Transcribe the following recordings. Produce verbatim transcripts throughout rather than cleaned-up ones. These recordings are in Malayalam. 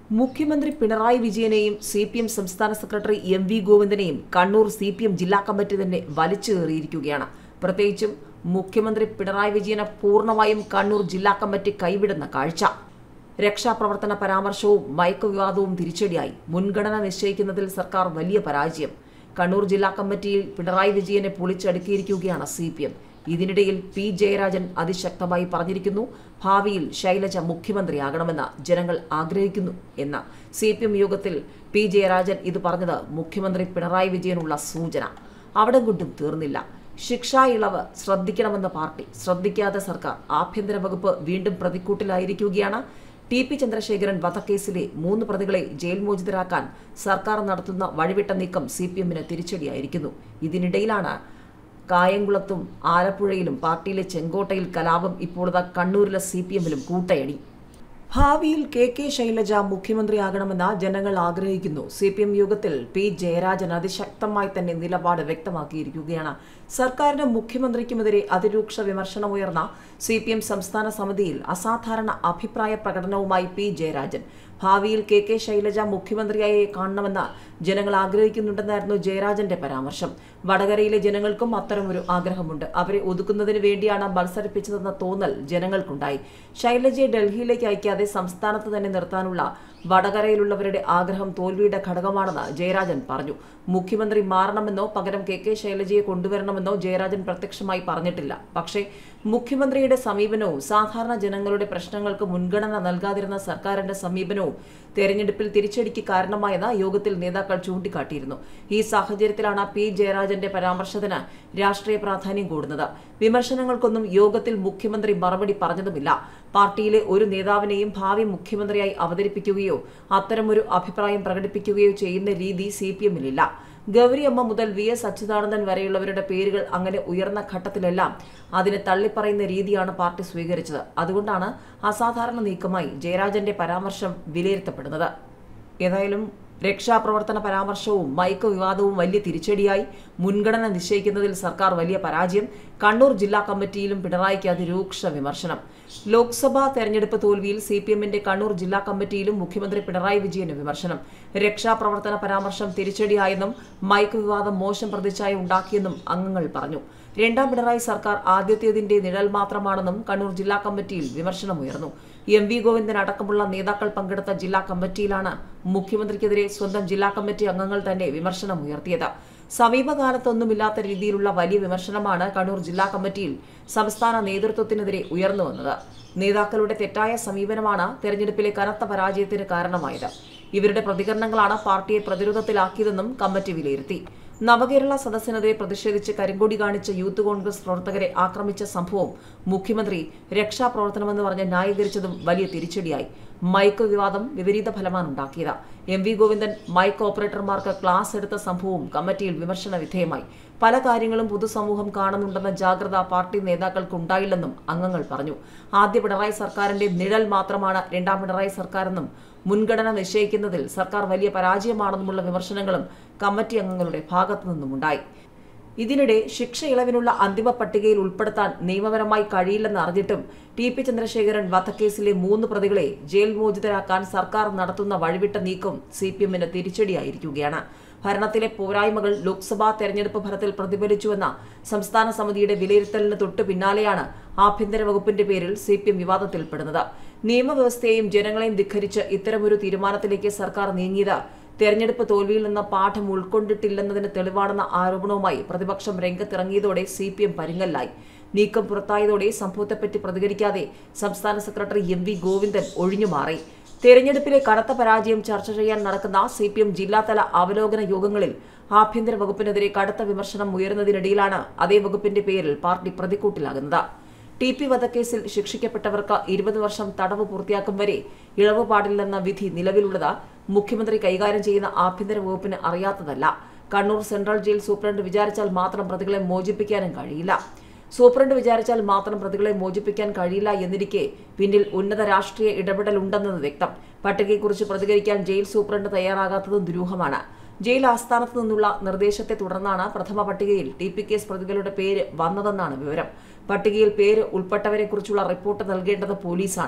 മുഖ്യമന്ത്രി പിണറായി വിജയനെയും സി പി എം സംസ്ഥാന സെക്രട്ടറി എം വി ഗോവിന്ദനെയും കണ്ണൂർ സി പി എം ജില്ലാ കമ്മിറ്റി തന്നെ വലിച്ചു കയറിയിരിക്കുകയാണ്. പ്രത്യേകിച്ചും മുഖ്യമന്ത്രി പിണറായി വിജയനെ പൂർണ്ണമായും കണ്ണൂർ ജില്ലാ കമ്മിറ്റി കൈവിടുന്ന കാഴ്ച. രക്ഷാപ്രവർത്തന പരാമർശവും മയക്ക് വിവാദവും തിരിച്ചടിയായി. മുൻഗണന നിശ്ചയിക്കുന്നതിൽ സർക്കാർ വലിയ പരാജയം. കണ്ണൂർ ജില്ലാ കമ്മിറ്റിയിൽ പിണറായി വിജയനെ പൊളിച്ചടുക്കിയിരിക്കുകയാണ് സി പി എം. ഇതിനിടയിൽ പി ജയരാജൻ അതിശക്തമായി പറഞ്ഞിരിക്കുന്നു, ഭാവിയിൽ ശൈലജ മുഖ്യമന്ത്രിയാകണമെന്ന് ജനങ്ങൾ ആഗ്രഹിക്കുന്നു എന്ന. സി പി എം യോഗത്തിൽ പി ജയരാജൻ ഇത് പറഞ്ഞത് മുഖ്യമന്ത്രി പിണറായി വിജയനുള്ള സൂചന. അവിടെ കൊണ്ടും തീർന്നില്ല. ശിക്ഷാ ഇളവ് ശ്രദ്ധിക്കണമെന്ന പാർട്ടി, ശ്രദ്ധിക്കാതെ സർക്കാർ. ആഭ്യന്തര വകുപ്പ് വീണ്ടും പ്രതിക്കൂട്ടിലായിരിക്കുകയാണ്. ടി പി ചന്ദ്രശേഖരൻ വധക്കേസിലെ മൂന്ന് പ്രതികളെ ജയിൽ മോചിതരാക്കാൻ സർക്കാർ നടത്തുന്ന വഴിവിട്ട നീക്കം സി പി എമ്മിന് തിരിച്ചടിയായിരിക്കുന്നു. ഇതിനിടയിലാണ് കായംകുളത്തും ആലപ്പുഴയിലും പാർട്ടിയിലെ ചെങ്കോട്ടയിൽ കലാപം. ഇപ്പോഴത്തെ കണ്ണൂരിലെ സി പി എമ്മിലും കൂട്ടയടി. ഭാവിയിൽ കെ കെ ശൈലജ മുഖ്യമന്ത്രിയാകണമെന്ന് ജനങ്ങൾ ആഗ്രഹിക്കുന്നു. സി പി എം യോഗത്തിൽ പി ജയരാജൻ അതിശക്തമായി തന്നെ നിലപാട് വ്യക്തമാക്കിയിരിക്കുകയാണ്. സർക്കാരിനും മുഖ്യമന്ത്രിക്കുമെതിരെ അതിരൂക്ഷ വിമർശനമുയർന്ന സി പി എം സംസ്ഥാന സമിതിയിൽ അസാധാരണ അഭിപ്രായ പ്രകടനവുമായി പി ജയരാജൻ. ഭാവിയിൽ കെ കെ ശൈലജ മുഖ്യമന്ത്രിയായി കാണണമെന്ന് ജനങ്ങൾ ആഗ്രഹിക്കുന്നുണ്ടെന്നായിരുന്നു ജയരാജന്റെ പരാമർശം. വടകരയിലെ ജനങ്ങൾക്കും അത്തരമൊരു ആഗ്രഹമുണ്ട്. അവരെ ഒതുക്കുന്നതിന് വേണ്ടിയാണ് മത്സരിപ്പിച്ചതെന്ന തോന്നൽ ജനങ്ങൾക്കുണ്ടായി. ശൈലജയെ ഡൽഹിയിലേക്ക് അയക്കാതെ സംസ്ഥാനത്ത് തന്നെ നിർത്താനുള്ള വടകരയിലുള്ളവരുടെ ആഗ്രഹം തോൽവിയുടെ ഘടകമാണെന്ന് ജയരാജൻ പറഞ്ഞു. മുഖ്യമന്ത്രി മാറണമെന്നോ പകരം കെ കെ ശൈലജയെ കൊണ്ടുവരണമെന്നോ ജയരാജൻ പ്രത്യക്ഷമായി പറഞ്ഞിട്ടില്ല. പക്ഷേ മുഖ്യമന്ത്രിയുടെ സമീപനവും സാധാരണ ജനങ്ങളുടെ പ്രശ്നങ്ങൾക്ക് മുൻഗണന നൽകാതിരുന്ന സർക്കാരിന്റെ സമീപനവും തെരഞ്ഞെടുപ്പിൽ തിരിച്ചടിക്ക് കാരണമായെന്ന് യോഗത്തിൽ നേതാക്കൾ ചൂണ്ടിക്കാട്ടിയിരുന്നു. ഈ സാഹചര്യത്തിലാണ് പി ജയരാജന്റെ പരാമർശത്തിന് രാഷ്ട്രീയ പ്രാധാന്യം കൂടുന്നത്. വിമർശനങ്ങൾക്കൊന്നും യോഗത്തിൽ മുഖ്യമന്ത്രി മറുപടി പറഞ്ഞതുമില്ല. പാർട്ടിയിലെ ഒരു നേതാവിനെയും ഭാവി മുഖ്യമന്ത്രിയായി അവതരിപ്പിക്കുകയോ അത്തരമൊരു അഭിപ്രായം പ്രകടിപ്പിക്കുകയോ ചെയ്യുന്ന രീതി സി പി എമ്മിലില്ല. ഗൗരിയമ്മ മുതൽ വി എസ് അച്യുതാനന്ദൻ വരെയുള്ളവരുടെ പേരുകൾ അങ്ങനെ ഉയർന്ന ഘട്ടത്തിലെല്ലാം അതിനെ തള്ളിപ്പറയുന്ന രീതിയാണ് പാർട്ടി സ്വീകരിച്ചത്. അതുകൊണ്ടാണ് അസാധാരണ നീക്കമായി ജയരാജന്റെ പരാമർശം വിലയിരുത്തപ്പെടുന്നത്. ഏതായാലും രക്ഷാപ്രവർത്തന പരാമർശവും മയക്ക് വിവാദവും വലിയ തിരിച്ചടിയായി. മുൻഗണന നിശ്ചയിക്കുന്നതിൽ സർക്കാർ വലിയ പരാജയം. കണ്ണൂർ ജില്ലാ കമ്മിറ്റിയിലും പിണറായിക്ക് അതിരൂക്ഷ വിമർശനം. ലോക്സഭാ തെരഞ്ഞെടുപ്പ് തോൽവിയിൽ സി പി എമ്മിന്റെ കണ്ണൂർ ജില്ലാ കമ്മിറ്റിയിലും മുഖ്യമന്ത്രി പിണറായി വിജയന് വിമർശനം. രക്ഷാപ്രവർത്തന പരാമർശം തിരിച്ചടിയായെന്നും മയക്ക് വിവാദം മോശം പ്രതിച്ഛായ ഉണ്ടാക്കിയെന്നും അംഗങ്ങൾ പറഞ്ഞു. രണ്ടാം പിണറായി സർക്കാർ ആദ്യത്തേതിന്റെ നിഴൽ മാത്രമാണെന്നും കണ്ണൂർ ജില്ലാ കമ്മിറ്റിയിൽ വിമർശനമുയർന്നു. എം വി ഗോവിന്ദൻ അടക്കമുള്ള നേതാക്കൾ പങ്കെടുത്ത ജില്ലാ കമ്മിറ്റിയിലാണ് മുഖ്യമന്ത്രിക്കെതിരെ സ്വന്തം ജില്ലാ കമ്മിറ്റി അംഗങ്ങൾ തന്നെ വിമർശനമുയർത്തിയത്. സമീപകാലത്തൊന്നുമില്ലാത്ത രീതിയിലുള്ള വലിയ വിമർശനമാണ് കണ്ണൂർ ജില്ലാ കമ്മിറ്റിയിൽ സംസ്ഥാന നേതൃത്വത്തിനെതിരെ ഉയർന്നു വന്നത്. നേതാക്കളുടെ തെറ്റായ സമീപനമാണ് തെരഞ്ഞെടുപ്പിലെ കനത്ത പരാജയത്തിന് കാരണമായത്. ഇവരുടെ പ്രതികരണങ്ങളാണ് പാർട്ടിയെ പ്രതിരോധത്തിലാക്കിയതെന്നും കമ്മിറ്റി വിലയിരുത്തി. നവകേരള സദസ്സിനെതിരെ പ്രതിഷേധിച്ച് കരിങ്കൊടി കാണിച്ച യൂത്ത് കോൺഗ്രസ് പ്രവർത്തകരെ ആക്രമിച്ച സംഭവം മുഖ്യമന്ത്രി രക്ഷാപ്രവർത്തനമെന്ന് പറഞ്ഞ് ന്യായീകരിച്ചതും വലിയ തിരിച്ചടിയായി. മൈക്ക് വിവാദം വിപരീത ഫലമാണ് ഉണ്ടാക്കിയത്. എം വി ഗോവിന്ദൻ മൈക്ക് ഓപ്പറേറ്റർമാർക്ക് ക്ലാസ് എടുത്ത സംഭവവും കമ്മിറ്റിയിൽ വിമർശന വിധേയമായി. പല കാര്യങ്ങളും പൊതുസമൂഹം കാണുന്നുണ്ടെന്ന ജാഗ്രത പാർട്ടി നേതാക്കൾക്കുണ്ടായില്ലെന്നും അംഗങ്ങൾ പറഞ്ഞു. ആദ്യ പിണറായി സർക്കാരിന്റെ നിഴൽ മാത്രമാണ് രണ്ടാം പിണറായി സർക്കാരെന്നും മുൻഗണന നിശ്ചയിക്കുന്നതിൽ സർക്കാർ വലിയ പരാജയമാണെന്നുമുള്ള വിമർശനങ്ങളും കമ്മിറ്റി അംഗങ്ങളുടെ ഭാഗത്തു നിന്നുമുണ്ടായി. ഇതിനിടെ ശിക്ഷ ഇളവിനുള്ള അന്തിമ പട്ടികയിൽ ഉൾപ്പെടുത്താൻ നിയമപരമായി കഴിയില്ലെന്ന് അറിഞ്ഞിട്ടും ടി പി ചന്ദ്രശേഖരൻ വധക്കേസിലെ മൂന്ന് പ്രതികളെ ജയിൽ മോചിതരാക്കാൻ സർക്കാർ നടത്തുന്ന വഴിവിട്ട നീക്കം സി പി എമ്മിന് തിരിച്ചടിയായിരിക്കുകയാണ്. ഭരണത്തിലെ പോരായ്മകൾ ലോക്സഭാ തെരഞ്ഞെടുപ്പ് ഫലത്തിൽ പ്രതിഫലിച്ചുവെന്ന സംസ്ഥാന സമിതിയുടെ വിലയിരുത്തലിന് തൊട്ടു പിന്നാലെയാണ് ആഭ്യന്തര വകുപ്പിന്റെ പേരിൽ സി പി എം വിവാദത്തിൽപ്പെടുന്നത്. നിയമവ്യവസ്ഥയെയും ജനങ്ങളെയും ധിക്കരിച്ച് ഇത്തരമൊരു തീരുമാനത്തിലേക്ക് സർക്കാർ നീങ്ങിയത് തെരഞ്ഞെടുപ്പ് തോൽവിയിൽ നിന്ന് പാഠം ഉൾക്കൊണ്ടിട്ടില്ലെന്നതിന് തെളിവാണെന്ന ആരോപണവുമായി പ്രതിപക്ഷം രംഗത്തിറങ്ങിയതോടെ സി പി എം പരിങ്ങലായി. നീക്കം പുറത്തായതോടെ സംഭവത്തെപ്പറ്റി പ്രതികരിക്കാതെ സംസ്ഥാന സെക്രട്ടറി എം വി ഗോവിന്ദൻ ഒഴിഞ്ഞുമാറി. തെരഞ്ഞെടുപ്പിലെ കനത്ത പരാജയം ചർച്ച ചെയ്യാൻ നടക്കുന്ന സി പി എം ജില്ലാതല അവലോകന യോഗങ്ങളിൽ ആഭ്യന്തര വകുപ്പിനെതിരെ കടുത്ത വിമർശനം ഉയർന്നതിനിടയിലാണ് അതേ വകുപ്പിന്റെ പേരിൽ പാർട്ടി പ്രതിക്കൂട്ടിലാകുന്നത്. ടി പി വധക്കേസിൽ ശിക്ഷിക്കപ്പെട്ടവർക്ക് ഇരുപത് വർഷം തടവ് പൂർത്തിയാക്കും വരെ ഇളവ് പാടില്ലെന്ന വിധി നിലവിലുള്ളത് മുഖ്യമന്ത്രി കൈകാര്യം ചെയ്യുന്ന ആഭ്യന്തര വകുപ്പിന് അറിയാത്തതല്ല. കണ്ണൂർ സെൻട്രൽ ജയിൽ സൂപ്രണ്ട് വിചാരിച്ചാൽ മാത്രം പ്രതികളെ മോചിപ്പിക്കാനും കഴിയില്ല. സൂപ്രണ്ട് വിചാരിച്ചാൽ മാത്രം പ്രതികളെ മോചിപ്പിക്കാൻ കഴിയില്ല എന്നിരിക്കെ പിന്നിൽ ഉന്നത രാഷ്ട്രീയ ഇടപെടലുണ്ടെന്നത് വ്യക്തം. പട്ടികയെക്കുറിച്ച് പ്രതികരിക്കാൻ ജയിൽ സൂപ്രണ്ട് തയ്യാറാകാത്തതും ദുരൂഹമാണ്. ജയിൽ ആസ്ഥാനത്ത് നിന്നുള്ള നിർദ്ദേശത്തെ തുടർന്നാണ് പ്രഥമ പട്ടികയിൽ ടി പി കേസ് പ്രതികളുടെ പേര് വന്നതെന്നാണ് വിവരം. പട്ടികയിൽ പേര് ഉൾപ്പെട്ടവരെക്കുറിച്ചുള്ള റിപ്പോർട്ട് നൽകേണ്ടത് പോലീസാണ്.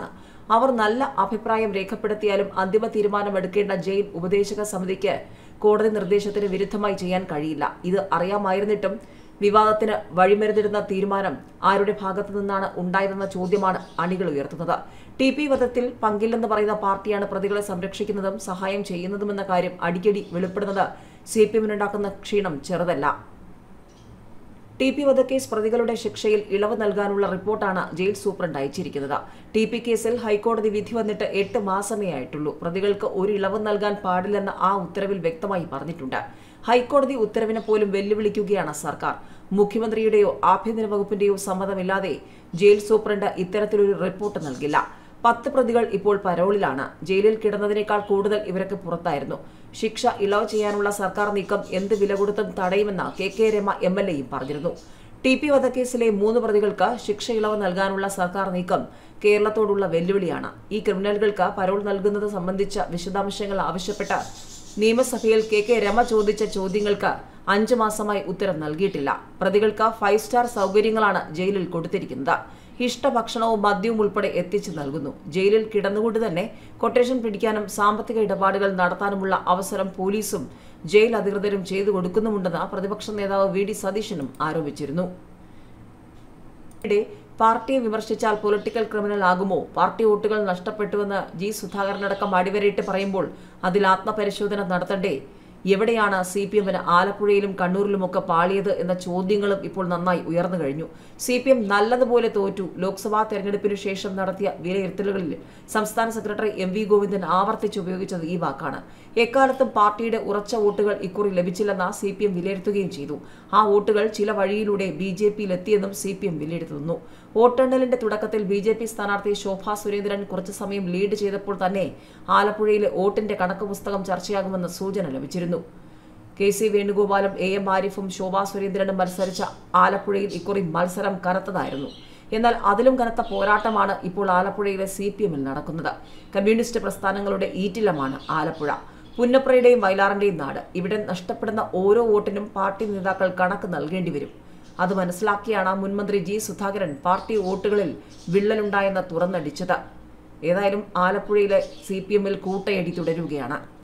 അവർ നല്ല അഭിപ്രായം രേഖപ്പെടുത്തിയാലും അന്തിമ തീരുമാനമെടുക്കേണ്ട ജയിൽ ഉപദേശക സമിതിക്ക് കോടതി നിർദ്ദേശത്തിന് വിരുദ്ധമായി ചെയ്യാൻ കഴിയില്ല. ഇത് അറിയാമായിരുന്നിട്ടും വിവാദത്തിന് വഴിമരുന്നിടുന്ന തീരുമാനം ആരുടെ ഭാഗത്തു നിന്നാണ് ഉണ്ടായതെന്ന ചോദ്യമാണ് അണികൾ ഉയർത്തുന്നത്. ടി പി വധത്തിൽ പങ്കില്ലെന്ന് പറയുന്ന പാർട്ടിയാണ് പ്രതികളെ സംരക്ഷിക്കുന്നതും സഹായം ചെയ്യുന്നതുമെന്ന കാര്യം അടിക്കടി വെളിപ്പെടുന്നത് സി പി എമ്മിനുണ്ടാക്കുന്ന ക്ഷീണം ചെറുതല്ല. ടി പി വധക്കേസ് പ്രതികളുടെ ശിക്ഷയിൽ ഇളവ് നൽകാനുള്ള റിപ്പോർട്ടാണ് ജയിൽ സൂപ്രണ്ട് അയച്ചിരിക്കുന്നത്. ടി പി കേസിൽ ഹൈക്കോടതി വിധി വന്നിട്ട് എട്ട് മാസമേ ആയിട്ടുള്ളൂ. പ്രതികൾക്ക് ഒരു ഇളവ് നൽകാൻ പാടില്ലെന്ന് ആ ഉത്തരവിൽ വ്യക്തമായി പറഞ്ഞിട്ടുണ്ട്. ഹൈക്കോടതി ഉത്തരവിനെ പോലും വെല്ലുവിളിക്കുകയാണ് സർക്കാർ. മുഖ്യമന്ത്രിയുടെയോ ആഭ്യന്തര വകുപ്പിന്റെയോ സമ്മതമില്ലാതെ ജയിൽ സൂപ്രണ്ട് ഇത്തരത്തിലൊരു റിപ്പോർട്ട് നൽകില്ല. പത്ത് പ്രതികൾ ഇപ്പോൾ പരോളിലാണ്. ജയിലിൽ കിടന്നതിനേക്കാൾ കൂടുതൽ ഇവരൊക്കെ പുറത്തായിരുന്നു. ശിക്ഷ ഇളവ് ചെയ്യാനുള്ള സർക്കാർ നീക്കം എന്ത് വില കൊടുത്തും തടയുമെന്ന് K K Rema M L എയും പറഞ്ഞിരുന്നു. ടി പി വധക്കേസിലെ മൂന്ന് പ്രതികൾക്ക് ശിക്ഷ ഇളവ് നൽകാനുള്ള സർക്കാർ നീക്കം കേരളത്തോടുള്ള വെല്ലുവിളിയാണ്. ഈ ക്രിമിനലുകൾക്ക് പരോൾ നൽകുന്നത് സംബന്ധിച്ച വിശദാംശങ്ങൾ ആവശ്യപ്പെട്ട് നിയമസഭയിൽ കെ കെ രമ ചോദിച്ച ചോദ്യങ്ങൾക്ക് അഞ്ചു മാസമായി ഉത്തരം നൽകിയിട്ടില്ല. പ്രതികൾക്ക് ഫൈവ് സ്റ്റാർ സൗകര്യങ്ങളാണ് ജയിലിൽ കൊടുത്തിരിക്കുന്നത്. ഇഷ്ടഭക്ഷണവും മദ്യവും ഉൾപ്പെടെ എത്തിച്ചു നൽകുന്നു. ജയിലിൽ കിടന്നുകൊണ്ട് തന്നെ കൊട്ടേഷൻ പിടിക്കാനും സാമ്പത്തിക ഇടപാടുകൾ നടത്താനുമുള്ള അവസരം പോലീസും ജയിൽ അധികൃതരും ചെയ്തു കൊടുക്കുന്നുമുണ്ടെന്ന് പ്രതിപക്ഷ നേതാവ് വി ഡി സതീശനും ആരോപിച്ചിരുന്നു. പാർട്ടിയെ വിമർശിച്ചാൽ പൊളിറ്റിക്കൽ ക്രിമിനൽ ആകുമോ? പാർട്ടി വോട്ടുകൾ നഷ്ടപ്പെട്ടുവെന്ന് ജി സുധാകരനടക്കം അടിവരയിട്ട് പറയുമ്പോൾ അതിൽ ആത്മപരിശോധന നടത്തണ്ടേ? എവിടെയാണ് സി പി എമ്മിന് ആലപ്പുഴയിലും കണ്ണൂരിലുമൊക്കെ പാളിയത് എന്ന ചോദ്യങ്ങളും ഇപ്പോൾ നന്നായി ഉയർന്നു കഴിഞ്ഞു. സി പി എം നല്ലതുപോലെ തോറ്റു. ലോക്സഭാ തെരഞ്ഞെടുപ്പിനു ശേഷം നടത്തിയ വിലയിരുത്തലുകളിൽ സംസ്ഥാന സെക്രട്ടറി എം വി ഗോവിന്ദൻ ആവർത്തിച്ചുപയോഗിച്ചത് ഈ വാക്കാണ്. എക്കാലത്തും പാർട്ടിയുടെ ഉറച്ച വോട്ടുകൾ ഇക്കുറി ലഭിച്ചില്ലെന്ന് സി പി എം വിലയിരുത്തുകയും ചെയ്തു. ആ വോട്ടുകൾ ചില വഴിയിലൂടെ ബി ജെ പിയിലെത്തിയെന്നും സി പി എം വിലയിരുത്തുന്നു. വോട്ടെണ്ണലിന്റെ തുടക്കത്തിൽ ബി ജെ പി സ്ഥാനാർത്ഥി ശോഭാ സുരേന്ദ്രൻ കുറച്ചു സമയം ലീഡ് ചെയ്തപ്പോൾ തന്നെ ആലപ്പുഴയിലെ വോട്ടിന്റെ കണക്ക് പുസ്തകം ചർച്ചയാകുമെന്ന് സൂചന ലഭിച്ചിരുന്നു. കെ സി വേണുഗോപാലും എ എം ആരിഫും ശോഭാ സുരേന്ദ്രനും മത്സരിച്ച ആലപ്പുഴയിൽ ഇക്കുറി മത്സരം കനത്തതായിരുന്നു. എന്നാൽ അതിലും കനത്ത പോരാട്ടമാണ് ഇപ്പോൾ ആലപ്പുഴയിലെ സി പി എമ്മിൽ നടക്കുന്നത്. കമ്മ്യൂണിസ്റ്റ് പ്രസ്ഥാനങ്ങളുടെ ഈറ്റില്ലമാണ് ആലപ്പുഴ. പുന്നപ്രയുടെയും വയലാറിന്റെയും നാട്. ഇവിടെ നഷ്ടപ്പെടുന്ന ഓരോ വോട്ടിനും പാർട്ടി നേതാക്കൾ കണക്ക് നൽകേണ്ടി വരും. അത് മനസ്സിലാക്കിയാണ് മുൻമന്ത്രി ജി സുധാകരൻ പാർട്ടി വോട്ടുകളിൽ വിള്ളലുണ്ടായെന്ന് തുറന്നടിച്ചത്. ഏതായാലും ആലപ്പുഴയിലെ സി പി എമ്മിൽ കൂട്ടയടി തുടരുകയാണ്.